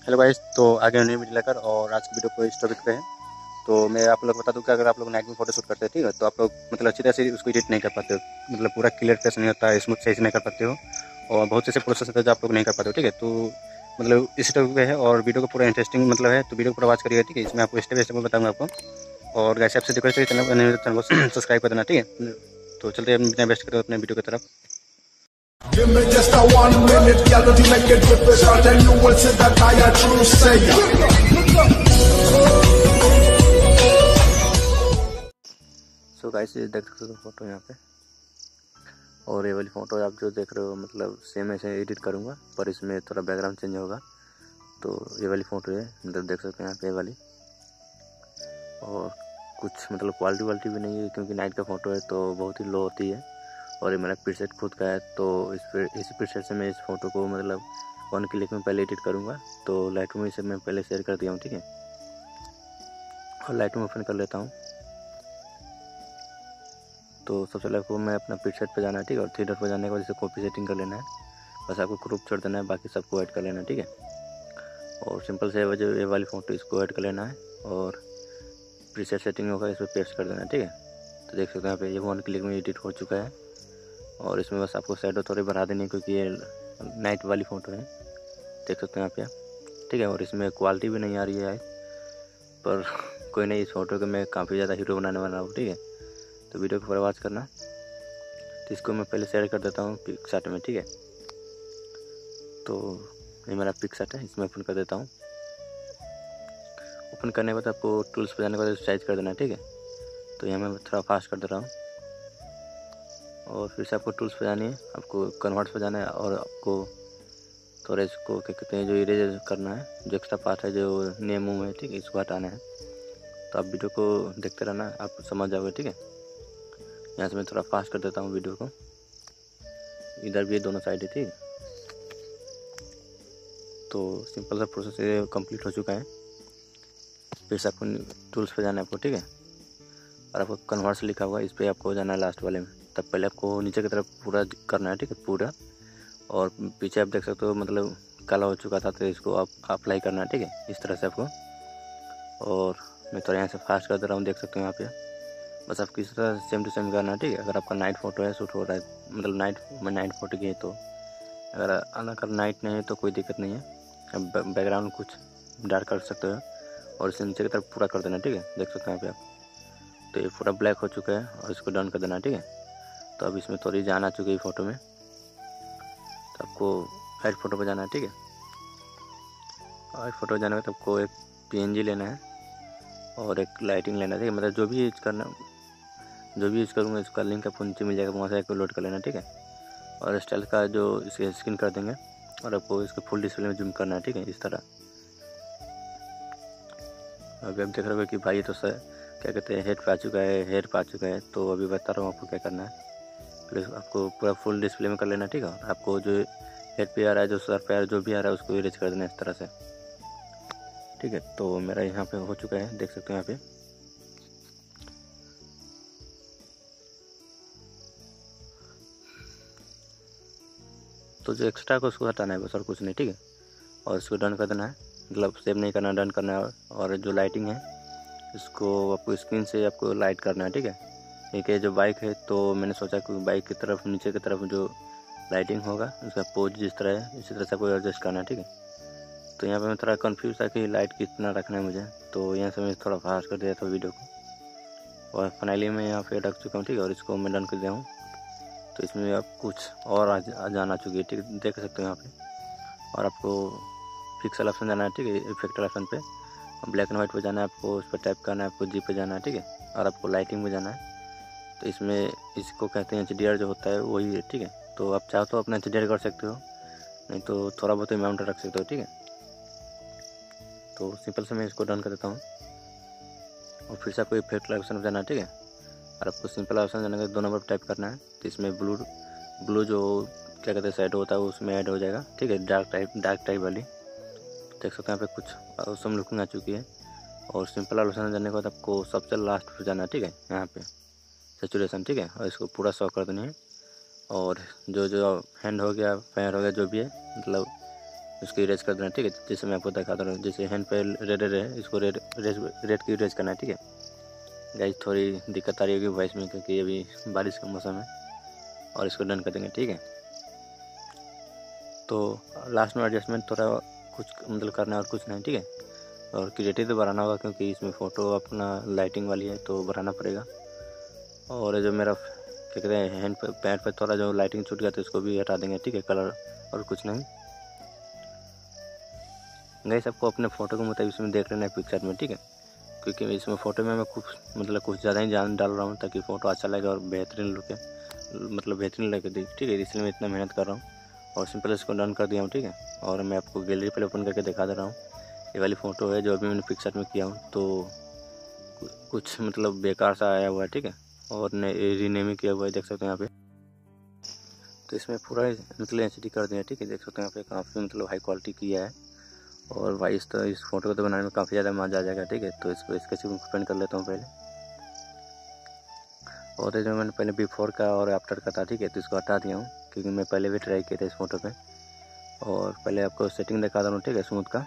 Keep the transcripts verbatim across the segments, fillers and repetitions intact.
Hello guys, तो आगे new video लेकर और आज की वीडियो को इस टॉपिक पे है। तो मैं आप लोग बता दूं कि अगर आप लोग नाइट में फोटो शूट करते हैं, ठीक है, तो आप लोग मतलब अच्छी तरह से उसको एडिट नहीं कर पाते हो, मतलब पूरा क्लियर फेस नहीं होता है, स्मूथ सही से नहीं कर पाते हो और बहुत से ऐसे प्रोसेस होते हैं जो आप लोग नहीं कर पाते हो, ठीक है। तो मतलब इसी टॉपिक पे है और वीडियो को पूरा इंटरेस्टिंग मतलब है, तो वीडियो को पूरा वॉच करिएगा, ठीक है। इसमें आपको स्टेप बाय स्टेप बताऊंगा आपको। और गाइस आपसे रिक्वेस्ट है कि चैनल चैनल को सब्सक्राइब कर देना, ठीक है। तो चलते हैं अपने बेस्ट करो अपने वीडियो की तरफ। Give me just a one minute, girl, to make it good to start, and you will see that I a true sayer. So guys ये देख सकते हो फोटो यहाँ पे, और ये वाली फ़ोटो आप जो देख रहे हो मतलब सेम ऐसे एडिट करूँगा, पर इसमें थोड़ा बैकग्राउंड चेंज होगा। तो ये वाली फ़ोटो है, मतलब देख सकते हैं यहाँ पे ये वाली, और कुछ मतलब क्वालिटी वालिटी भी नहीं है क्योंकि नाइट का फ़ोटो है तो बहुत ही लो होती है। और ये मेरा प्रीसेट खुद का है, तो इस पर इसी प्रीसेट से मैं इस फ़ोटो को मतलब वन क्लिक में पहले एडिट करूँगा। तो लाइटरूम से मैं पहले शेयर कर दिया हूँ, ठीक है। और लाइटरूम ओपन कर लेता हूँ। तो सबसे पहले आपको मैं अपना प्रीसेट पे जाना है, ठीक है। और थ्री डॉट पर जाने के बाद इसे कॉपी सेटिंग कर लेना है, बस आपको ग्रुप छोड़ देना है, बाकी सबको ऐड कर लेना है, ठीक है। और सिंपल से वजह ये वाली फ़ोटो इसको ऐड कर लेना है और प्रीसेट सेटिंग होगा इस पर पेस्ट कर देना है, ठीक है। तो देख सकते हैं यहाँ पे ये वन क्लिक में एडिट हो चुका है। और इसमें बस आपको शैडो थोड़ी बढ़ा देनी है क्योंकि ये नाइट वाली फ़ोटो है, देख सकते हैं यहाँ पे, ठीक है। और इसमें क्वालिटी भी नहीं आ रही है, पर कोई नहीं, इस फोटो को मैं काफ़ी ज़्यादा हीरो बनाने वाला हूँ, ठीक है। तो वीडियो को पूरा वॉच करना। तो इसको मैं पहले शेयर कर देता हूँ पिक्सार्ट में, ठीक है। तो ये मेरा पिक्सार्ट है, इसमें ओपन कर देता हूँ। ओपन करने के बाद आपको टूल्स पर जाने के बाद साइज कर देना है, ठीक है। तो यहाँ मैं थोड़ा फास्ट कर दे रहा हूँ। और फिर से आपको टूल्स पर जानी है, आपको कन्वर्ट्स पर जाना है और आपको थोड़ा इसको क्या कहते हैं जो इरेज करना है, जो एक्स्ट्रा पार्ट है, जो नेम उम है, ठीक है, इसको हटाना है। तो आप वीडियो को देखते रहना, आप समझ जाओगे, ठीक है। यहाँ से मैं थोड़ा फास्ट कर देता हूँ वीडियो को, इधर भी दोनों साइड है, ठीक है। तो सिंपल सा प्रोसेस ये कंप्लीट हो चुका है। फिर से आपको टूल्स पे जाना है आपको, ठीक है। और आपको कन्वर्ट्स लिखा हुआ है, इस पर आपको जाना है लास्ट वाले में। तब पहले आपको नीचे की तरफ पूरा करना है, ठीक है, पूरा। और पीछे आप देख सकते हो मतलब काला हो चुका था, तो इसको आप अप्लाई करना है, ठीक है, इस तरह से आपको। और मैं थोड़ा यहाँ से फास्ट कर दे रहा हूँ, देख सकते हो यहाँ पे। बस आपको इस तरह सेम टू सेम करना है, ठीक है। अगर आपका नाइट फोटो है, शूट हो रहा है, मतलब नाइट में नाइट फोटो की है, तो अगर अगर नाइट नहीं है तो कोई दिक्कत नहीं है, अब बैकग्राउंड कुछ डार्क कर सकते हो। और इसे नीचे की तरफ पूरा कर देना, ठीक है, देख सकते हैं यहाँ पे आप। तो ये पूरा ब्लैक हो चुका है और इसको डन कर देना, ठीक है। तो अब इसमें थोड़ी जान आ चुकी है फ़ोटो में, तो आपको हाइड फोटो पर जाना है, ठीक है। और फोटो जाने में तो आपको एक पीएनजी लेना है और एक लाइटिंग लेना है, ठीक है। मतलब जो भी यूज करना, जो भी यूज़ करूँगा इसका लिंक आपको नीचे मिल जाएगा, वहाँ से आपको लोड कर लेना, ठीक है। और स्टाइल का जो इसके स्क्रीन कर देंगे और आपको इसको फुल डिस्प्ले में जूम करना है, ठीक है, इस तरह। अभी आप देख रहे हो कि भाई तो सर क्या कहते हैं हेड पे आ चुका है, हेड पे आ चुका है। तो अभी बता रहा हूँ आपको क्या करना है। प्लीज़ आपको पूरा फुल डिस्प्ले में कर लेना, ठीक है। और आपको जो हेड पे आ रहा है, जो सर पे आ रहा है, जो भी आ रहा है, उसको इरेज कर देना इस तरह से, ठीक है। तो मेरा यहाँ पे हो चुका है, देख सकते हो यहाँ पे। तो जो एक्स्ट्रा को उसको हटाना है बस, और कुछ नहीं, ठीक है। और इसको डन कर देना है, मतलब सेव नहीं करना, डन करना है। और जो लाइटिंग है इसको आपको स्क्रीन से आपको लाइट करना है, ठीक है। एक है जो बाइक है, तो मैंने सोचा कि बाइक की तरफ नीचे की तरफ जो लाइटिंग होगा उसका पोज जिस तरह है इसी तरह से आपको एडजस्ट करना है, ठीक है। तो यहाँ पे मैं थोड़ा कंफ्यूज था कि लाइट कितना रखना है मुझे, तो यहाँ से मैं थोड़ा फास्ट कर दिया था वीडियो को। और फाइनली मैं यहाँ पे रख चुका हूँ, ठीक है। और इसको मैं डन कर दिया हूँ। तो इसमें आप कुछ और आ, आ जाना चुकी है, ठीक है, देख सकते हो यहाँ पे। और आपको पिक्सल ऑप्शन जाना है, ठीक है, इफेक्ट ऑप्शन पे ब्लैक एंड वाइट पे जाना है, आपको उस पर टाइप करना है, आपको जी पे जाना है, ठीक है। और आपको लाइटिंग में जाना है। तो इसमें इसको कहते हैं एच डी आर जो होता है वही है, ठीक है। तो आप चाहो तो अपना एच डी आर कर सकते हो, नहीं तो थोड़ा बहुत अमाउंट रख सकते हो, ठीक है। तो सिंपल से मैं इसको डन कर देता हूँ। और फिर से आपको इफेक्ट ऑप्शन में जाना है, ठीक है। और आपको सिंपल ऑप्शन जाने के दो नंबर पर टाइप करना है। तो इसमें ब्लू ब्लू जो क्या कहते हैं साइड होता है उसमें ऐड हो जाएगा, ठीक है, डार्क टाइप डार्क टाइप वाली। देख सकते हैं यहाँ पे कुछ औसम लुकिंग आ चुकी है। और सिंपल ऑप्शन जाने के बाद आपको सबसे लास्ट पर जाना है, ठीक है, यहाँ पे सैचुरेशन, ठीक है। और इसको पूरा शो कर देनी है। और जो जो हैंड हो गया, पैर हो गया, जो भी है, मतलब इसको इरेज कर देना, ठीक है। जैसे मैं आपको दिखा रहा हूँ, जैसे हैंड पे रेड रेड है, इसको रेड रेड रेड की इरेज करना है, ठीक है। गाइस थोड़ी दिक्कत आ रही होगी वॉइस में, क्योंकि अभी बारिश का मौसम है। और इसको डन कर देंगे, ठीक है। तो लास्ट में एडजस्टमेंट थोड़ा कुछ मतलब करना है और कुछ नहीं, ठीक है। और क्रिएटिव तो बढ़ाना होगा, क्योंकि इसमें फ़ोटो अपना लाइटिंग वाली है तो बढ़ाना पड़ेगा। और जो मेरा क्या कहते हैं हैंड पे पैड पे थोड़ा जो लाइटिंग छूट गया तो इसको भी हटा देंगे, ठीक है। कलर और कुछ नहीं। गाइस आपको अपने फ़ोटो के मुताबिक इसमें देख लेना है पिक्चर में, ठीक है। क्योंकि इसमें फ़ोटो में मैं कुछ मतलब कुछ ज़्यादा ही जान डाल रहा हूँ, ताकि फ़ोटो अच्छा लगे और बेहतरीन लुक है, मतलब बेहतरीन लगे, ठीक है। इसलिए मैं इतना मेहनत कर रहा हूँ। और सिंपल इसको डन कर दिया हूँ, ठीक है। और मैं आपको गैलरी पहले ओपन करके दिखा दे रहा हूँ। ये वाली फ़ोटो है जो अभी मैंने पिक्चर में किया हूँ, तो कुछ मतलब बेकार सा आया हुआ है, ठीक है। और रीनेमिंग किया हुआ है, देख सकते हैं यहाँ पे। तो इसमें पूरा मतलब एच डी कर दिया, ठीक है। देख सकते हैं यहाँ पे काफ़ी मतलब हाई क्वालिटी किया है। और भाई इस तो इस फोटो को तो बनाने में काफ़ी ज़्यादा मजा आ जाएगा, ठीक है। तो इसको स्केच ओपन कर लेता हूँ पहले। और जो मैंने पहले बिफोर का और आफ्टर का था, ठीक है, तो इसको हटा दिया हूँ, क्योंकि मैं पहले भी ट्राई किया था इस फोटो पे। और पहले आपको सेटिंग दिखा रहा हूँ, ठीक है, स्मूथ का।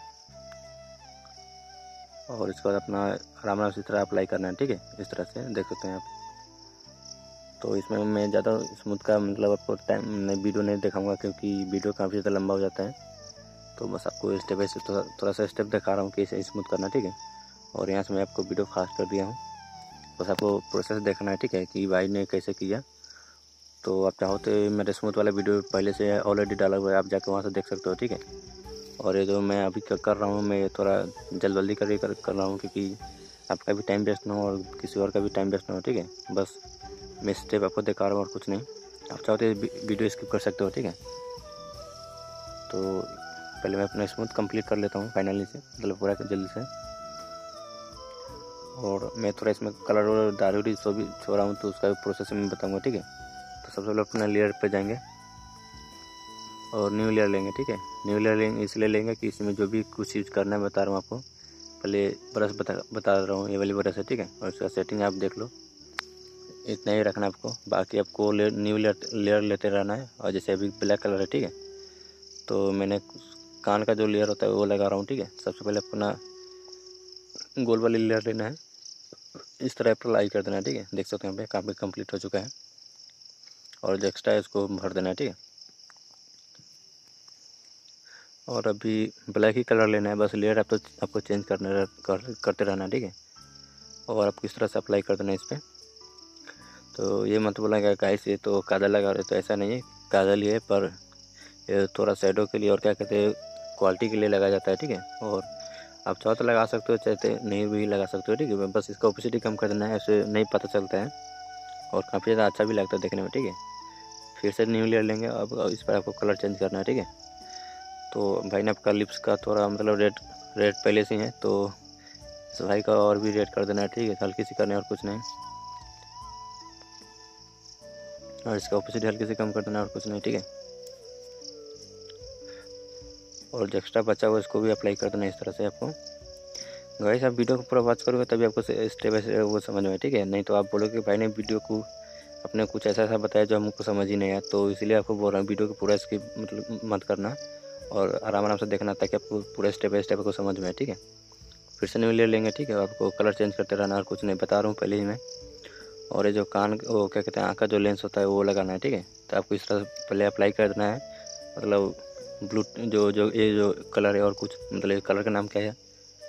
और इसके बाद अपना आराम आराम से इस तरह अप्लाई करना है, ठीक है। इस तरह से देख सकते हैं आप। तो इसमें मैं ज़्यादा स्मूथ का मतलब आपको टाइम नहीं वीडियो नहीं दिखाऊंगा, क्योंकि वीडियो काफ़ी ज़्यादा लंबा हो जाता है। तो बस आपको स्टेप बाई स्टेप थोड़ा थोड़ा सा स्टेप दिखा रहा हूँ कि इसे स्मूथ करना, ठीक है। और यहाँ से मैं आपको वीडियो फास्ट कर दिया हूँ, बस आपको प्रोसेस देखना है, ठीक है, कि भाई ने कैसे किया। तो आप चाहो तो मेरे स्मूथ वाला वीडियो पहले से ऑलरेडी डाला हुआ है, आप जाकर वहाँ से देख सकते हो, ठीक है। और ये जो मैं अभी कर रहा हूँ, मैं थोड़ा जल्द जल्दी कर कर, कर रहा हूँ, क्योंकि आपका भी टाइम वेस्ट ना हो और किसी और का भी टाइम वेस्ट ना हो, ठीक है। बस मैं स्टेप आपको दिखा रहा हूँ और कुछ नहीं। आप चाहो तो वीडियो स्किप कर सकते हो, ठीक है। तो पहले मैं अपना स्मूथ कंप्लीट कर लेता हूँ फाइनली से, मतलब पूरा जल्दी से। और मैं थोड़ा इसमें कलर और दारूरी सो भी छो रहा हूँ, तो उसका भी प्रोसेस मैं बताऊँगा, ठीक है। तो सबसे पहले अपना लेयर पे जाएंगे और न्यू लेयर लेंगे, ठीक है। न्यू लेयर लेंगे इसलिए लेंगे कि इसमें जो भी कुछ यूज़ करना है बता रहा हूँ आपको। पहले ब्रश बता बता रहा हूँ, ये वाली ब्रश है, ठीक है। और इसका सेटिंग आप देख लो, इतना ही रखना है आपको। बाकी आपको ले, न्यू लेयर लेयर लेते रहना है। और जैसे अभी ब्लैक कलर है, ठीक है, तो मैंने कान का जो लेयर होता है वो लगा रहा हूँ, ठीक है। सबसे पहले आपको ना गोल वाली लेयर लेना है, इस तरह अप्लाई कर देना है, ठीक है। देख सकते हैं यहाँ पे काफ़ी कंप्लीट हो चुका है। और जो एक्स्ट्रा है उसको भर देना है, ठीक है। और अभी ब्लैक ही कलर लेना है, बस लेयर आप तो आपको चेंज करने कर, करते रहना है, ठीक है। और आप किस तरह से अप्लाई कर देना है इस पर। तो ये मत बोला गया गाइस ये तो काजल लगा रहे, तो ऐसा नहीं है, काजल ही है, पर ये थोड़ा शेडो के लिए और क्या कहते हैं क्वालिटी के लिए लगाया जाता है, ठीक है। और आप चाहो तो लगा सकते हो, चाहते नहीं भी लगा सकते हो, ठीक है। बस इसका ओपेसिटी कम कर देना है, ऐसे नहीं पता चलता है और काफ़ी ज़्यादा अच्छा भी लगता है देखने में, ठीक है। फिर से न्यू लेयर लेंगे, अब इस पर आपको कलर चेंज करना है, ठीक है। तो भाई ने आपका लिप्स का थोड़ा मतलब रेड रेड पहले से ही है, तो इस भाई का और भी रेड कर देना है, ठीक है। हल्की सी करना है और कुछ नहीं। और इसका ओपेसिटी हल्की से कम कर देना है और कुछ नहीं, ठीक है। और जो एक्स्ट्रा बचा हुआ इसको भी अप्लाई कर देना है इस तरह से आपको। गाइस आप वीडियो को पूरा वॉच करोगे तभी आपको स्टेप बाय स्टेप वो समझ में, ठीक है। नहीं तो आप बोलोगे भाई ने वीडियो को अपने कुछ ऐसा ऐसा बताया जो हमको समझ ही नहीं आया, तो इसीलिए आपको बोल रहा हूँ वीडियो को पूरा स्किप मतलब मत करना और आराम आराम से देखना, ताकि आपको पूरा स्टेप बाय स्टेप को समझ में आए, ठीक है। फिर से न्यू लेयर लेंगे, ठीक है। आपको कलर चेंज करते रहना और कुछ नहीं, बता रहा हूँ पहले ही मैं। और ये जो कान वो क्या कहते हैं आँख का जो लेंस होता है वो लगाना है, ठीक है। तो आपको इस तरह पहले अप्लाई कर देना है, मतलब ब्लू जो जो ये जो कलर है और कुछ मतलब ये कलर का नाम क्या है।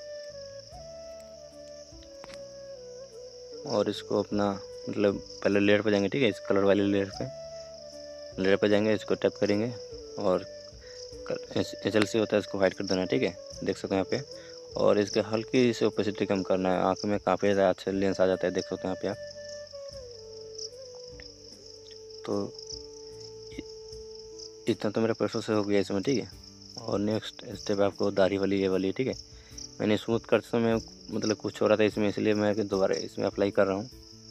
और इसको अपना मतलब पहले लेयर पे जाएंगे, ठीक है। इस कलर वाले लेयर पे लेयर पे जाएंगे, इसको टैप करेंगे और एच एल सी होता है इसको वाइट कर देना है, ठीक है। देख सकते हैं यहाँ पे। और इसके हल्की से ओपेसिटी कम करना है, आँख में काफ़ी ज़्यादा अच्छा लेंस आ जाता है, देख सकते हैं यहाँ पे आप। तो इतना तो मेरा प्रोसेस हो गया इसमें, ठीक है। और नेक्स्ट स्टेप आपको दाढ़ी वाली ये वाली, ठीक है। मैंने स्मूथ करते समय मतलब कुछ हो रहा था इसमें, इसलिए मैं दोबारा इसमें अप्लाई कर रहा हूँ।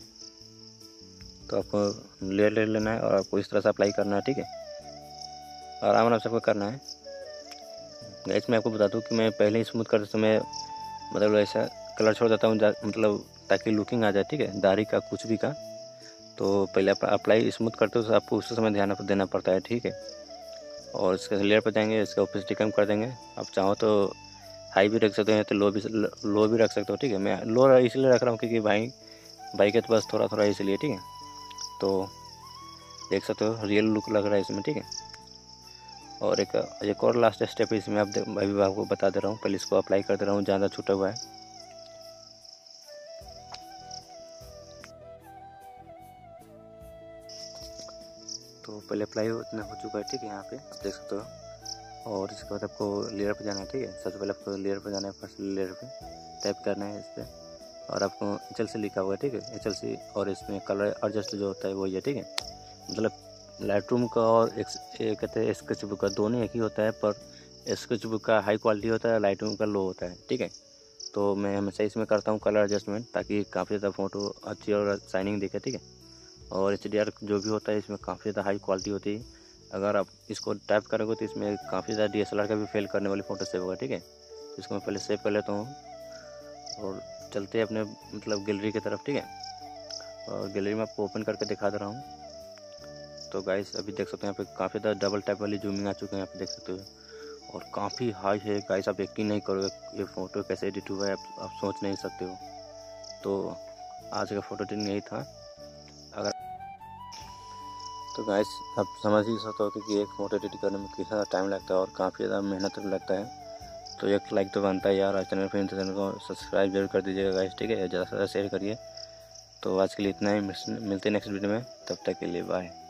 तो आपको लेयर ले लेना है और आपको इस तरह से अप्लाई करना है, ठीक है। आराम आराम से आपको करना है। गाइस मैं आपको बता दूँ कि मैं पहले ही स्मूथ करते समय मतलब ऐसा कलर छोड़ देता हूँ, मतलब ताकि लुकिंग आ जाए, ठीक है, दाढ़ी का कुछ भी का। तो पहले आप अप्लाई स्मूथ करते हो तो आपको उस समय ध्यान देना पड़ता है, ठीक है। और इसके लेयर पर जाएंगे, इसका ओपेसिटी कम कर देंगे। आप चाहो तो हाई भी रख सकते हैं तो लो भी लो भी रख सकते हो, ठीक है। मैं लो इसलिए रख रहा हूँ क्योंकि भाई भाई के तो बस थोड़ा थोड़ा इसलिए, ठीक है। तो देख सकते हो रियल लुक लग रहा है इसमें, ठीक है। और एक एक और लास्ट स्टेप इसमें आप अभी आपको बता दे रहा हूँ। पहले इसको अप्लाई कर दे रहा हूँ, ज़्यादा छूटा हुआ है। तो पहले अप्लाई उतना हो चुका है, ठीक है। यहाँ पे आप देख सकते हो। और इसके बाद आपको लेयर पे जाना है, ठीक है। सबसे पहले आपको लेयर पे जाना है, फर्स्ट लेयर पे टाइप करना है इस पर, और आपको एच एल सी लिखा हुआ है, ठीक है। एच एल सी, और इसमें कलर एडजस्ट जो होता है वही है, ठीक है। मतलब लाइट रूम का और एक कहते हैं स्केच बुक का दोनों एक ही होता है, पर स्केच बुक का हाई क्वालिटी होता है, लाइट रूम का लो होता है, ठीक है। तो मैं हमेशा इसमें करता हूँ कलर एडजस्टमेंट, ताकि काफ़ी ज़्यादा फ़ोटो अच्छी और शाइनिंग दिखे, ठीक है। और एच डी आर जो भी होता है इसमें काफ़ी ज़्यादा हाई क्वालिटी होती है। अगर आप इसको टाइप करोगे तो इसमें काफ़ी ज़्यादा डी एस एल आर का भी फेल करने वाली फ़ोटो सेव होगा, ठीक है। तो इसको मैं पहले सेव कर लेता हूँ और चलते हैं अपने मतलब गैलरी की तरफ, ठीक है। और गैलरी में आपको ओपन करके दिखा दे रहा हूँ। तो गाइस अभी देख सकते हो यहाँ पे काफ़ी ज़्यादा डबल टाइप वाली जूमिंग आ चुके हैं, यहाँ पे देख सकते हो। और काफ़ी हाई है गाइस, आप यकीन नहीं करोगे ये फ़ोटो कैसे एडिट हुआ है, आप, आप सोच नहीं सकते हो। तो आज का फ़ोटो एडिटिंग यही था। अगर तो गाइस आप समझ ही सकते हो कि एक फ़ोटो एडिट करने में कितना टाइम लगता है और काफ़ी ज़्यादा मेहनत लगता है। तो एक लाइक तो बनता है यार। चैनल पर चैनल को सब्सक्राइब जरूर कर दीजिएगा गाइस, ठीक है। ज़्यादा से ज़्यादा शेयर करिए। तो आज के लिए इतना ही, मिलते हैं नेक्स्ट वीडियो में, तब तक के लिए बाय।